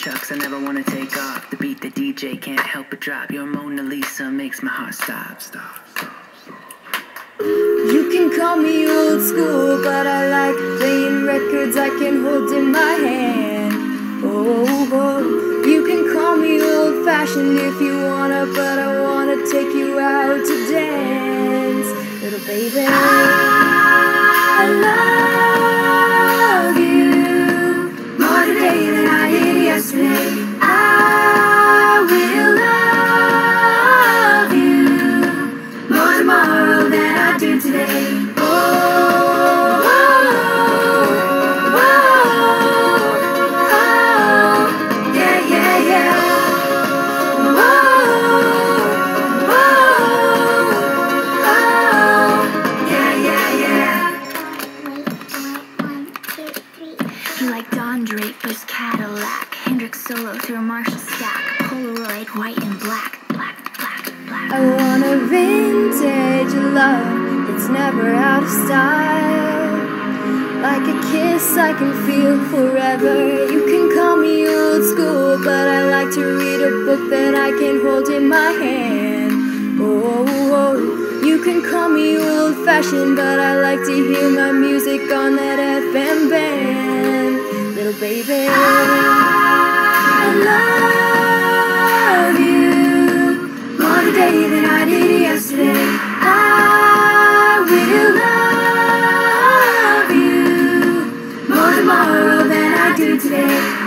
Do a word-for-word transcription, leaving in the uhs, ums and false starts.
Chucks, I never wanna take off. The beat the D J can't help but drop. Your Mona Lisa makes my heart stop, stop, stop. You can call me old school, but I like playing records I can hold in my hand. Oh, oh. You can call me old-fashioned if you wanna, but I wanna take you out to dance, little baby. I love you more today than I did yesterday. I will love you more tomorrow than I do today. Oh, oh, oh, oh, yeah, yeah, yeah. Oh, oh, oh, yeah, yeah, yeah. You like Don Draper's Cadillac, Hendrix solo through a Marshall stack, Polaroid white and black, black, black, black. I want a vintage love that's never out of style. Like a kiss I can feel forever. You can call me old school, but I like to read a book that I can hold in my hand. Oh, oh. You can call me old-fashioned, but I like to hear my music on that F M band, little baby. I love you more today than I did yesterday. I will love you more tomorrow than I do today.